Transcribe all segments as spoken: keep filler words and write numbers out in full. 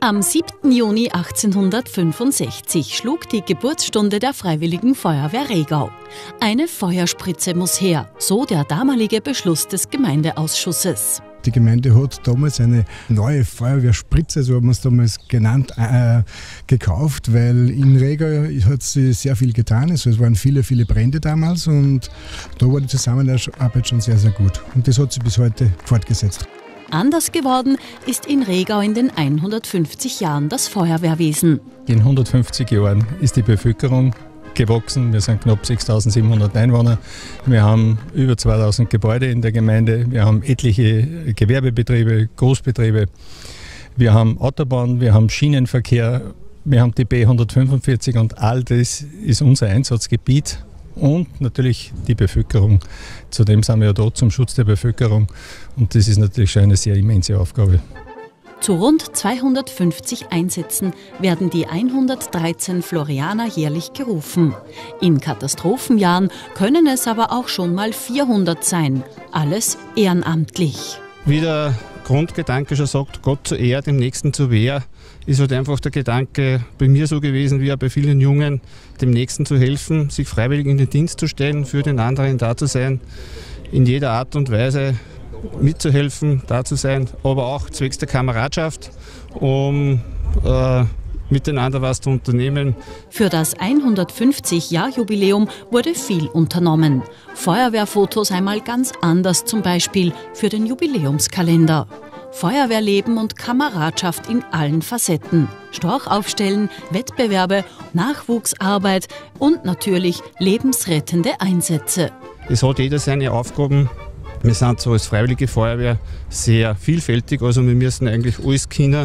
Am siebten Juni achtzehnhundertfünfundsechzig schlug die Geburtsstunde der Freiwilligen Feuerwehr Regau. Eine Feuerspritze muss her, so der damalige Beschluss des Gemeindeausschusses. Die Gemeinde hat damals eine neue Feuerwehrspritze, so haben wir es damals genannt, äh, gekauft, weil in Regau hat sie sehr viel getan. Also es waren viele, viele Brände damals und da war die Zusammenarbeit schon sehr, sehr gut. Und das hat sich bis heute fortgesetzt. Anders geworden ist in Regau in den hundertfünfzig Jahren das Feuerwehrwesen. In hundertfünfzig Jahren ist die Bevölkerung gewachsen. Wir sind knapp sechstausendsiebenhundert Einwohner. Wir haben über zweitausend Gebäude in der Gemeinde. Wir haben etliche Gewerbebetriebe, Großbetriebe. Wir haben Autobahn, wir haben Schienenverkehr, wir haben die B hundertfünfundvierzig und all das ist unser Einsatzgebiet. Und natürlich die Bevölkerung. Zudem sind wir ja da zum Schutz der Bevölkerung und das ist natürlich schon eine sehr immense Aufgabe. Zu rund zweihundertfünfzig Einsätzen werden die hundertdreizehn Florianer jährlich gerufen. In Katastrophenjahren können es aber auch schon mal vierhundert sein. Alles ehrenamtlich. Wie der Grundgedanke schon sagt, Gott zur Ehre, dem Nächsten zur Wehr, ist halt einfach der Gedanke bei mir so gewesen, wie auch bei vielen Jungen, dem Nächsten zu helfen, sich freiwillig in den Dienst zu stellen, für den anderen da zu sein, in jeder Art und Weise mitzuhelfen, da zu sein, aber auch zwecks der Kameradschaft, um äh, miteinander was zu unternehmen. Für das hundertfünfzig-Jahr-Jubiläum wurde viel unternommen. Feuerwehrfotos einmal ganz anders, zum Beispiel für den Jubiläumskalender. Feuerwehrleben und Kameradschaft in allen Facetten. Storch aufstellen, Wettbewerbe, Nachwuchsarbeit und natürlich lebensrettende Einsätze. Es hat jeder seine Aufgaben. Wir sind so als Freiwillige Feuerwehr sehr vielfältig, also wir müssen eigentlich alles können,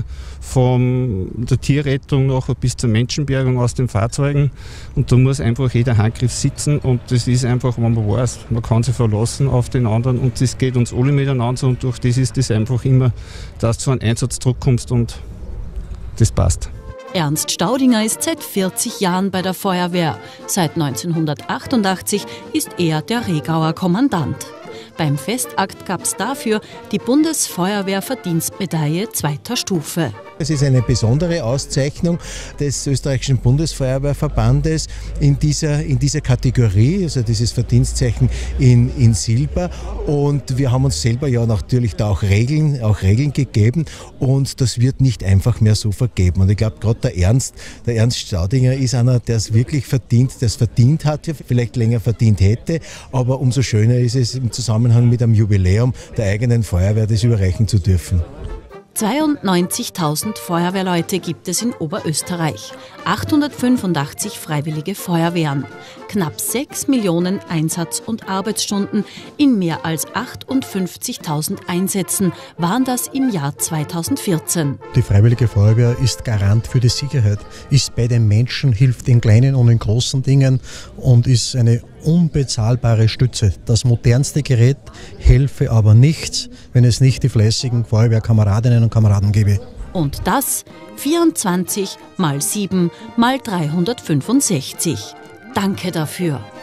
von der Tierrettung nachher bis zur Menschenbergung aus den Fahrzeugen. Und da muss einfach jeder Handgriff sitzen und das ist einfach, wenn man weiß, man kann sich verlassen auf den anderen und das geht uns alle miteinander und durch das ist es einfach immer, dass du zu einem Einsatzdruck kommst und das passt. Ernst Staudinger ist seit vierzig Jahren bei der Feuerwehr. Seit neunzehnhundertachtundachtzig ist er der Regauer Kommandant. Beim Festakt gab es dafür die Bundesfeuerwehr-Verdienstmedaille zweiter Stufe. Es ist eine besondere Auszeichnung des österreichischen Bundesfeuerwehrverbandes in dieser, in dieser Kategorie, also dieses Verdienstzeichen in, in Silber. Und wir haben uns selber ja natürlich da auch Regeln, auch Regeln gegeben und das wird nicht einfach mehr so vergeben. Und ich glaube, gerade der Ernst, der Ernst Staudinger ist einer, der es wirklich verdient, der es verdient hat, vielleicht länger verdient hätte, aber umso schöner ist es im Zusammenhang mit einem Jubiläum der eigenen Feuerwehr, das überreichen zu dürfen. zweiundneunzigtausend Feuerwehrleute gibt es in Oberösterreich, achthundertfünfundachtzig freiwillige Feuerwehren, knapp sechs Millionen Einsatz- und Arbeitsstunden in mehr als achtundfünfzigtausend Einsätzen waren das im Jahr zweitausendvierzehn. Die Freiwillige Feuerwehr ist Garant für die Sicherheit, ist bei den Menschen, hilft in kleinen und in großen Dingen und ist eine unbezahlbare Stütze. Das modernste Gerät helfe aber nichts, wenn es nicht die fleißigen Feuerwehrkameradinnen und Kameraden gäbe. Und das vierundzwanzig mal sieben mal dreihundertfünfundsechzig. Danke dafür.